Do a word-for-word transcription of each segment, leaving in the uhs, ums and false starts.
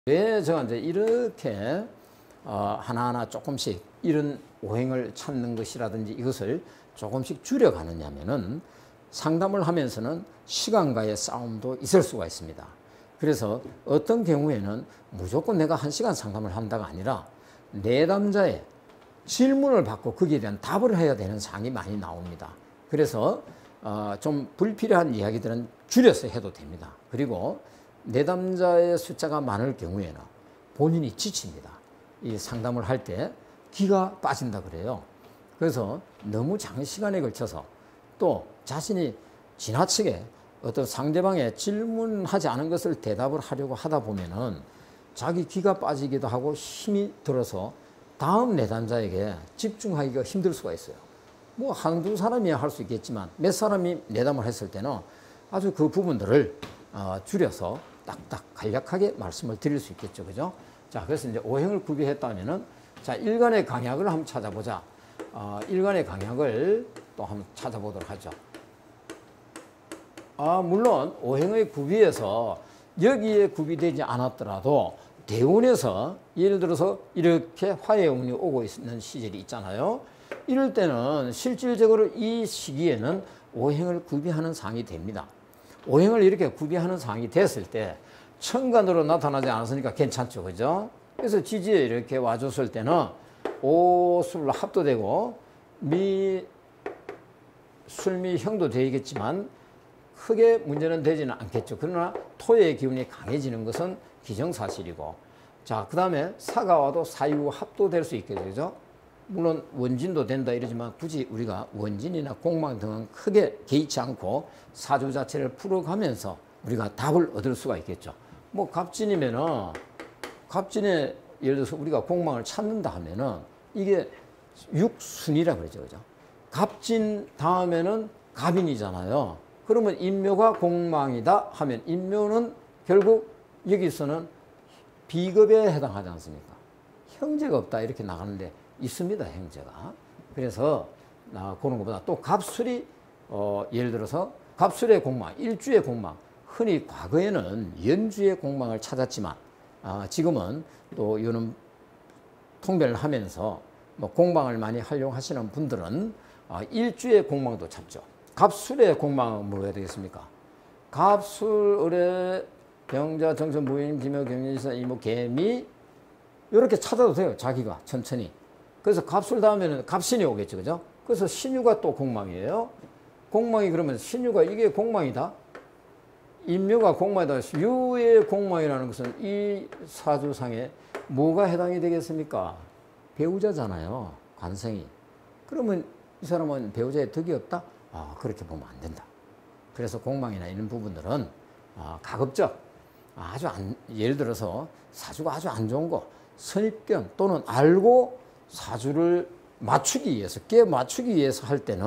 왜 제가 이제 이렇게 어 하나하나 조금씩 이런 오행을 찾는 것이라든지 이것을 조금씩 줄여가느냐면은 상담을 하면서는 시간과의 싸움도 있을 수가 있습니다. 그래서 어떤 경우에는 무조건 내가 한 시간 상담을 한다가 아니라 내담자의 질문을 받고 거기에 대한 답을 해야 되는 사항이 많이 나옵니다. 그래서 어 좀 불필요한 이야기들은 줄여서 해도 됩니다. 그리고 내담자의 숫자가 많을 경우에는 본인이 지칩니다. 이 상담을 할 때 기가 빠진다 그래요. 그래서 너무 장시간에 걸쳐서 또 자신이 지나치게 어떤 상대방의 질문하지 않은 것을 대답을 하려고 하다 보면은 자기 기가 빠지기도 하고 힘이 들어서 다음 내담자에게 집중하기가 힘들 수가 있어요. 뭐 한두 사람이야 할 수 있겠지만 몇 사람이 내담을 했을 때는 아주 그 부분들을 어, 줄여서 딱딱 간략하게 말씀을 드릴 수 있겠죠. 그죠? 자, 그래서 이제 오행을 구비했다면은 자, 일간의 강약을 한번 찾아보자. 어, 일간의 강약을 또 한번 찾아보도록 하죠. 아, 물론 오행의 구비에서 여기에 구비되지 않았더라도 대운에서 예를 들어서 이렇게 화해운이 오고 있는 시절이 있잖아요. 이럴 때는 실질적으로 이 시기에는 오행을 구비하는 상이 됩니다. 오행을 이렇게 구비하는 상이 됐을 때 천간으로 나타나지 않았으니까 괜찮죠. 그죠? 그래서 지지에 이렇게 와줬을 때는 오술 합도 미, 술미형도 되겠지만 크게 문제는 되지는 않겠죠. 그러나 토의 기운이 강해지는 것은 기정사실이고, 자, 그 다음에 사가 와도 사유 합도 될 수 있겠죠. 그죠? 물론 원진도 된다 이러지만 굳이 우리가 원진이나 공망 등은 크게 개의치 않고 사주 자체를 풀어가면서 우리가 답을 얻을 수가 있겠죠. 뭐 갑진이면은 갑진에 예를 들어서 우리가 공망을 찾는다 하면은 이게 육순이라 그러죠. 그죠? 갑진 다음에는 갑인이잖아요. 그러면 인묘가 공망이다 하면 인묘는 결국 여기서는 비급에 해당하지 않습니까? 형제가 없다 이렇게 나가는데 있습니다, 형제가. 그래서 아, 그런 것보다 또 갑술이 어, 예를 들어서 갑술의 공망, 일주의 공망, 흔히 과거에는 연주의 공망을 찾았지만 아, 지금은 또 이런 통변을 하면서 뭐 공망을 많이 활용하시는 분들은 아, 일주의 공망도 찾죠. 갑술의 공망은 뭐가 되겠습니까? 갑술, 을의 병자, 정선, 무인, 기묘, 경진사, 이모, 개미 이렇게 찾아도 돼요. 자기가 천천히. 그래서 갑술 다음에는 갑신이 오겠죠. 그죠? 그래서 신유가 또 공망이에요. 공망이 그러면 신유가 이게 공망이다. 인묘가 공망이다. 유의 공망이라는 것은 이 사주상에 뭐가 해당이 되겠습니까? 배우자잖아요. 관성이. 그러면 이 사람은 배우자의 덕이 없다? 아, 그렇게 보면 안 된다. 그래서 공망이나 이런 부분들은 아, 가급적 아주 안, 예를 들어서 사주가 아주 안 좋은 거 선입견 또는 알고 사주를 맞추기 위해서 깨 맞추기 위해서 할 때는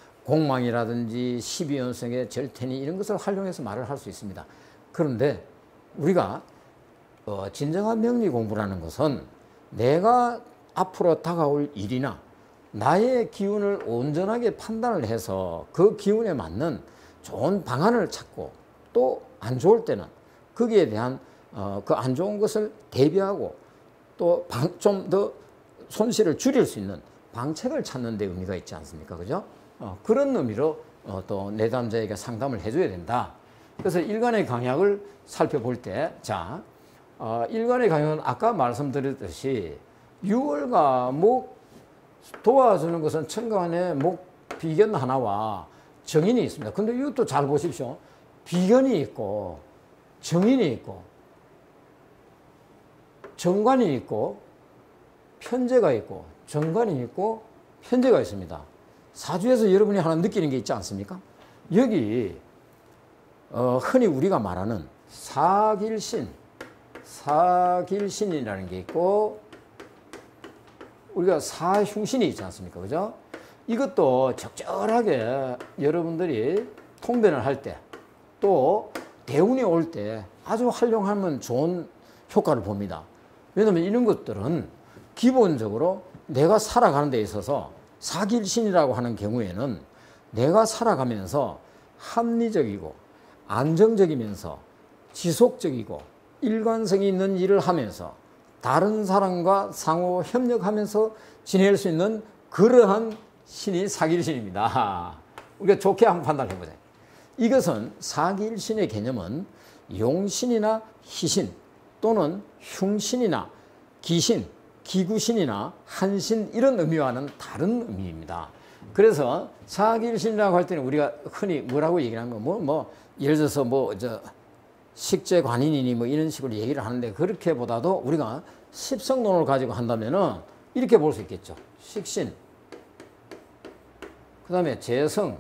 공망이라든지 십이연성의 절태니 이런 것을 활용해서 말을 할 수 있습니다. 그런데 우리가 어, 진정한 명리 공부라는 것은 내가 앞으로 다가올 일이나 나의 기운을 온전하게 판단을 해서 그 기운에 맞는 좋은 방안을 찾고 또 안 좋을 때는 거기에 대한 어, 그 안 좋은 것을 대비하고 또 좀 더 손실을 줄일 수 있는 방책을 찾는 데 의미가 있지 않습니까? 그죠? 어, 그런 의미로 어, 또 내담자에게 상담을 해줘야 된다. 그래서 일간의 강약을 살펴볼 때, 자, 어, 일간의 강약은 아까 말씀드렸듯이 유월과 목 도와주는 것은 천간에 목 비견 하나와 정인이 있습니다. 근데 이것도 잘 보십시오. 비견이 있고 정인이 있고 정관이 있고 편제가 있고 정관이 있고 편제가 있습니다. 사주에서 여러분이 하나 느끼는 게 있지 않습니까? 여기 어, 흔히 우리가 말하는 사길신, 사길신이라는 게 있고 우리가 사흉신이 있지 않습니까? 그죠? 이것도 적절하게 여러분들이 통변을 할 때 또 대운이 올 때 아주 활용하면 좋은 효과를 봅니다. 왜냐하면 이런 것들은 기본적으로 내가 살아가는 데 있어서 사길신이라고 하는 경우에는 내가 살아가면서 합리적이고 안정적이면서 지속적이고 일관성이 있는 일을 하면서 다른 사람과 상호 협력하면서 지낼 수 있는 그러한 신이 사기일신입니다. 우리가 좋게 한번 판단해 보자. 이것은 사기일신의 개념은 용신이나 희신 또는 흉신이나 기신, 기구신이나 한신 이런 의미와는 다른 의미입니다. 그래서 사기일신이라고 할 때는 우리가 흔히 뭐라고 얘기를 하는 거, 뭐, 뭐, 예를 들어서 뭐, 저, 식재관인이니 뭐 이런 식으로 얘기를 하는데 그렇게보다도 우리가 십성론을 가지고 한다면은 이렇게 볼 수 있겠죠. 식신, 그 다음에 재성.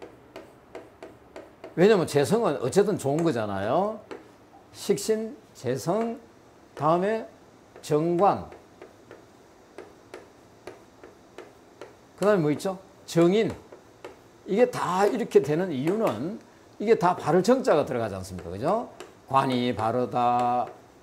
왜냐면 재성은 어쨌든 좋은 거잖아요. 식신, 재성, 다음에 정관. 그 다음에 뭐 있죠? 정인. 이게 다 이렇게 되는 이유는 이게 다 바를 정자가 들어가지 않습니까? 그죠? 관이 바르다.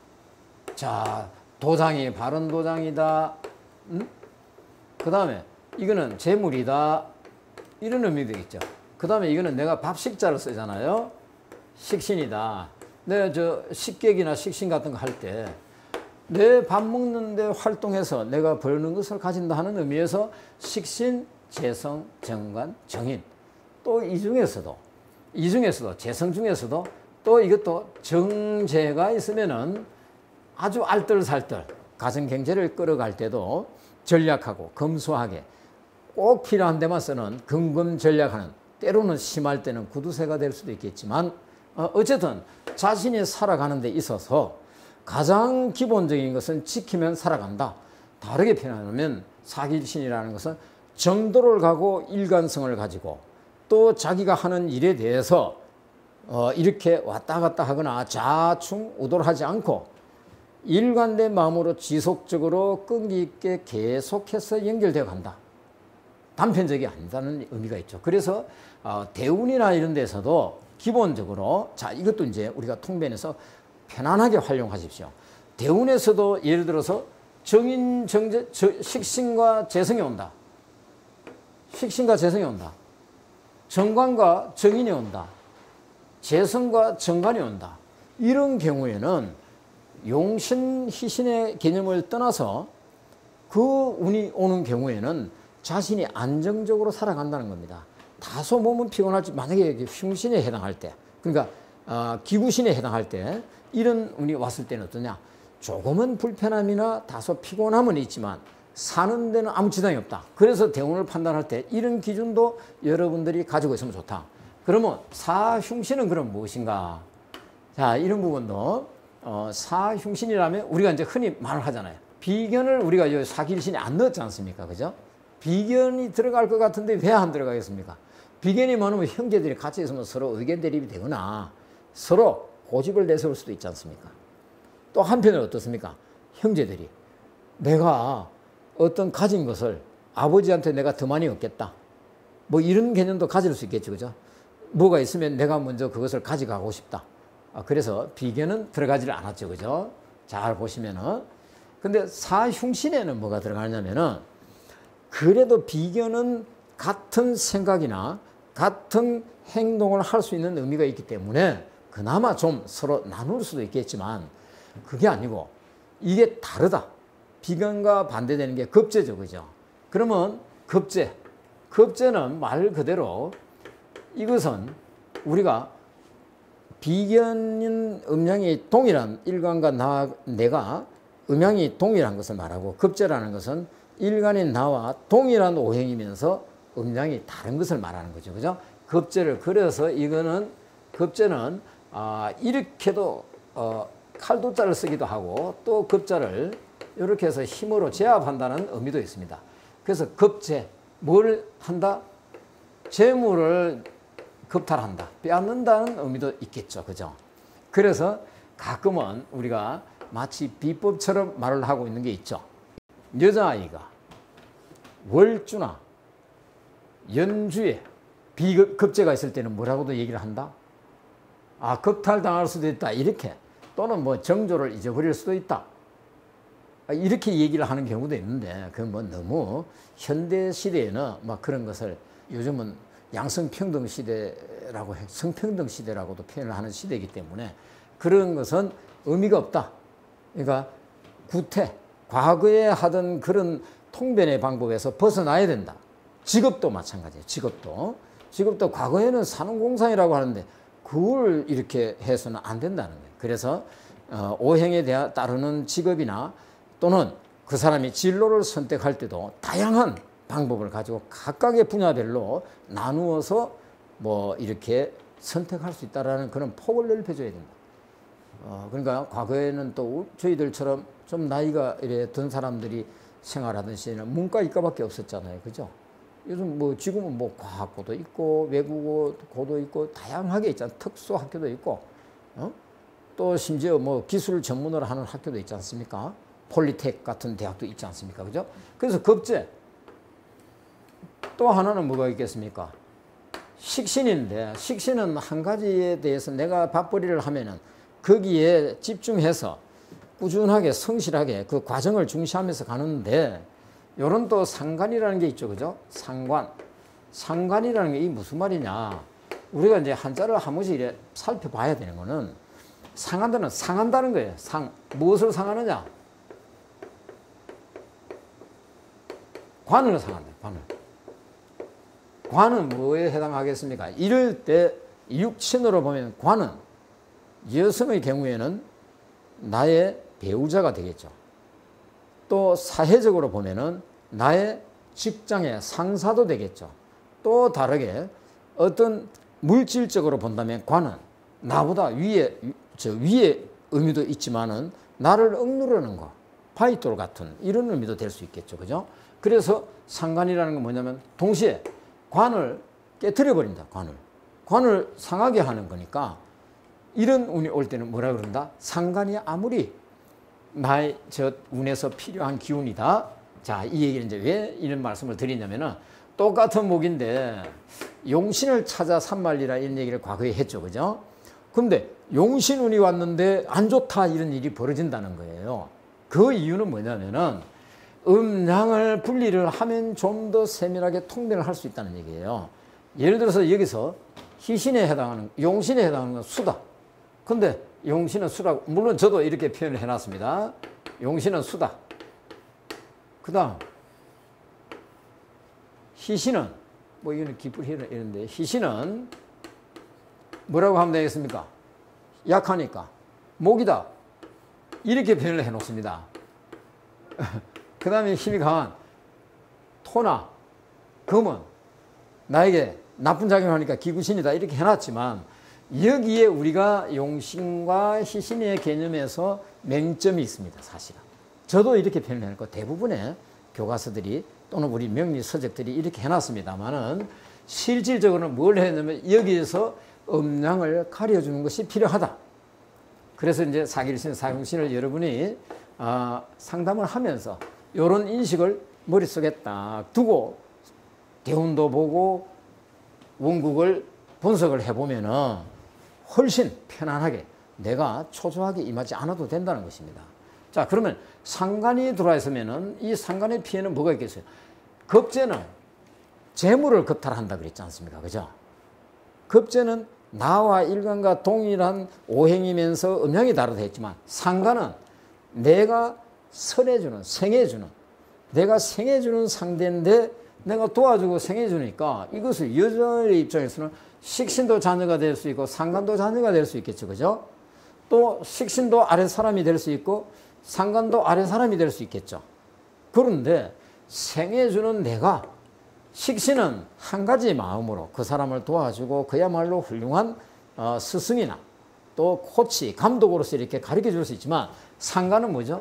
자, 도장이 바른 도장이다. 음? 그 다음에 이거는 재물이다. 이런 의미도 있죠. 그 다음에 이거는 내가 밥식자를 쓰잖아요. 식신이다. 내가 저 식객이나 식신 같은 거 할 때 내 밥 먹는데 활동해서 내가 버는 것을 가진다 하는 의미에서 식신, 재성, 정관, 정인. 또 이 중에서도 이 중에서도 재성 중에서도 또 이것도 정제가 있으면은 아주 알뜰살뜰 가정 경제를 끌어갈 때도 전략하고 검소하게 꼭 필요한 데만 쓰는 근검 전략하는, 때로는 심할 때는 구두쇠가 될 수도 있겠지만 어쨌든 자신이 살아가는 데 있어서 가장 기본적인 것은 지키면 살아간다. 다르게 표현하면 사기일신이라는 것은 정도를 가고 일관성을 가지고 또 자기가 하는 일에 대해서 어 이렇게 왔다 갔다 하거나 좌충우돌하지 않고 일관된 마음으로 지속적으로 끈기 있게 계속해서 연결되어 간다. 단편적이 아니다는 의미가 있죠. 그래서 어 대운이나 이런 데서도 기본적으로, 자, 이것도 이제 우리가 통변해서 편안하게 활용하십시오. 대운에서도 예를 들어서 정인, 정제, 식신과 재성이 온다. 식신과 재성이 온다. 정관과 정인이 온다. 재성과 정관이 온다. 이런 경우에는 용신, 희신의 개념을 떠나서 그 운이 오는 경우에는 자신이 안정적으로 살아간다는 겁니다. 다소 몸은 피곤할지, 만약에 흉신에 해당할 때, 그러니까 어, 기구신에 해당할 때 이런 운이 왔을 때는 어떠냐, 조금은 불편함이나 다소 피곤함은 있지만 사는 데는 아무 지장이 없다. 그래서 대운을 판단할 때 이런 기준도 여러분들이 가지고 있으면 좋다. 그러면 사흉신은 그럼 무엇인가? 자, 이런 부분도 어, 사흉신이라면 우리가 이제 흔히 말을 하잖아요. 비견을 우리가 요 사기일신에 안 넣었지 않습니까? 그죠? 비견이 들어갈 것 같은데 왜 안 들어가겠습니까? 비견이 많으면 형제들이 같이 있으면 서로 의견 대립이 되거나 서로 고집을 내세울 수도 있지 않습니까? 또 한편으로 어떻습니까? 형제들이 내가 어떤 가진 것을 아버지한테 내가 더 많이 얻겠다. 뭐 이런 개념도 가질 수 있겠죠. 그죠? 뭐가 있으면 내가 먼저 그것을 가져가고 싶다. 아, 그래서 비견은 들어가지를 않았죠. 그죠? 잘 보시면은. 근데 사흉신에는 뭐가 들어가냐면은 그래도 비견은 같은 생각이나 같은 행동을 할 수 있는 의미가 있기 때문에 그나마 좀 서로 나눌 수도 있겠지만 그게 아니고 이게 다르다. 비견과 반대되는 게 겁재죠. 그죠? 그러면 겁재. 겁재는 말 그대로 이것은 우리가 비견인 음양이 동일한 일간과 나, 내가 음양이 동일한 것을 말하고 겁재라는 것은 일간인 나와 동일한 오행이면서 음양이 다른 것을 말하는 거죠. 그죠? 겁재를 그려서 이거는 겁재는 아, 이렇게도 어, 칼도자를 쓰기도 하고 또 겁자를 이렇게 해서 힘으로 제압한다는 의미도 있습니다. 그래서 겁재, 뭘 한다? 재물을 겁탈한다, 빼앗는다는 의미도 있겠죠. 그죠? 그래서 가끔은 우리가 마치 비법처럼 말을 하고 있는 게 있죠. 여자아이가 월주나 연주에 비겁재가 있을 때는 뭐라고도 얘기를 한다? 아, 겁탈당할 수도 있다. 이렇게. 또는 뭐 정조를 잊어버릴 수도 있다. 이렇게 얘기를 하는 경우도 있는데 그건 뭐 너무 현대 시대에는 막 그런 것을 요즘은 양성평등 시대라고 해, 성평등 시대라고도 표현을 하는 시대이기 때문에 그런 것은 의미가 없다. 그러니까 구태, 과거에 하던 그런 통변의 방법에서 벗어나야 된다. 직업도 마찬가지예요. 직업도. 직업도 과거에는 산업공상이라고 하는데 그걸 이렇게 해서는 안 된다는 거예요. 그래서 어, 오행에 대해 따르는 직업이나 또는 그 사람이 진로를 선택할 때도 다양한 방법을 가지고 각각의 분야별로 나누어서 뭐 이렇게 선택할 수 있다라는 그런 폭을 넓혀줘야 된다. 어, 그러니까 과거에는 또 저희들처럼 좀 나이가 이래 든 사람들이 생활하던 시에는 문과 이과밖에 없었잖아요. 그죠? 요즘 뭐 지금은 뭐 과학고도 있고 외국어고도 있고 다양하게 있잖아요. 특수학교도 있고 어? 또 심지어 뭐 기술 전문으로 하는 학교도 있지 않습니까? 폴리텍 같은 대학도 있지 않습니까? 그죠? 그래서 급제 또 하나는 뭐가 있겠습니까? 식신인데 식신은 한 가지에 대해서 내가 밥벌이를 하면은 거기에 집중해서 꾸준하게 성실하게 그 과정을 중시하면서 가는데 요런 또 상관이라는 게 있죠. 그죠? 상관. 상관이라는 게 이 무슨 말이냐. 우리가 이제 한자를 한 번씩 이래 살펴봐야 되는 거는 상한다는 상한다는 거예요. 상. 무엇을 상하느냐? 관을 상한다. 관을. 관은 뭐에 해당하겠습니까? 이럴 때 육친으로 보면 관은 여성의 경우에는 나의 배우자가 되겠죠. 또 사회적으로 보면은 나의 직장의 상사도 되겠죠. 또 다르게 어떤 물질적으로 본다면 관은 나보다 위에, 저 위에 의미도 있지만은 나를 억누르는 거, 파이돌 같은 이런 의미도 될 수 있겠죠. 그죠? 그래서 상관이라는 건 뭐냐면 동시에 관을 깨트려 버린다. 관을. 관을 상하게 하는 거니까 이런 운이 올 때는 뭐라 그런다? 상관이 아무리 나의 저 운에서 필요한 기운이다. 자, 이 얘기는 이제 왜 이런 말씀을 드리냐면은 똑같은 목인데 용신을 찾아 산말리라 이런 얘기를 과거에 했죠. 그죠? 근데 용신운이 왔는데 안 좋다 이런 일이 벌어진다는 거예요. 그 이유는 뭐냐면은 음양을 분리를 하면 좀 더 세밀하게 통변을 할 수 있다는 얘기예요. 예를 들어서 여기서 희신에 해당하는, 용신에 해당하는 건 수다. 근데 용신은 수라고, 물론 저도 이렇게 표현을 해놨습니다. 용신은 수다. 그 다음, 희신은, 뭐 이거는 기쁘리 이런데, 희신은 뭐라고 하면 되겠습니까? 약하니까. 목이다. 이렇게 표현을 해놓습니다. 그 다음에 힘이 강한 토나 금은 나에게 나쁜 작용을 하니까 기구신이다. 이렇게 해놨지만, 여기에 우리가 용신과 희신의 개념에서 맹점이 있습니다. 사실은. 저도 이렇게 표현해놓고 대부분의 교과서들이 또는 우리 명리 서적들이 이렇게 해놨습니다만은 실질적으로는 뭘 했냐면 여기에서 음양을 가려주는 것이 필요하다. 그래서 이제 사길신, 사용신을 여러분이 아, 상담을 하면서 이런 인식을 머릿속에 딱 두고 대운도 보고 원국을 분석을 해보면은 훨씬 편안하게 내가 초조하게 임하지 않아도 된다는 것입니다. 자, 그러면 상관이 들어와 있으면은 이 상관의 피해는 뭐가 있겠어요? 급제는 재물을 겁탈한다 그랬지 않습니까? 그죠? 급제는 나와 일간과 동일한 오행이면서 음양이 다르다 했지만 상관은 내가 설해주는, 생해주는, 내가 생해주는 상대인데 내가 도와주고 생해주니까 이것을 여자의 입장에서는 식신도 자녀가 될 수 있고 상관도 자녀가 될 수 있겠죠. 그죠? 또 식신도 아래 사람이 될 수 있고 상관도 아래 사람이 될 수 있겠죠. 그런데 생해주는 내가 식신은 한 가지 마음으로 그 사람을 도와주고 그야말로 훌륭한 어, 스승이나 또 코치, 감독으로서 이렇게 가르쳐 줄 수 있지만 상관은 뭐죠?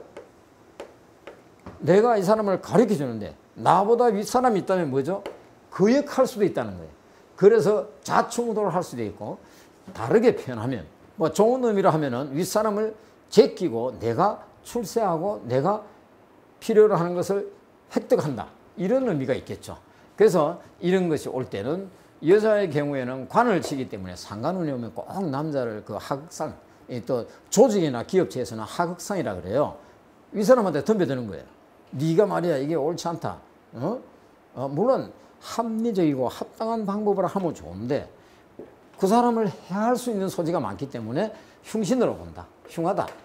내가 이 사람을 가르쳐 주는데 나보다 윗사람이 있다면 뭐죠? 거역할 수도 있다는 거예요. 그래서 좌충우돌을 할 수도 있고 다르게 표현하면 뭐 좋은 의미로 하면은 윗사람을 제끼고 내가 출세하고 내가 필요로 하는 것을 획득한다. 이런 의미가 있겠죠. 그래서 이런 것이 올 때는 여자의 경우에는 관을 치기 때문에 상관운이 오면 꼭 남자를 그 하극상, 또 조직이나 기업체에서는 하극상이라 그래요. 윗사람한테 덤벼드는 거예요. 네가 말이야 이게 옳지 않다. 어? 어, 물론 합리적이고 합당한 방법으로 하면 좋은데 그 사람을 해할 수 있는 소지가 많기 때문에 흉신으로 본다. 흉하다.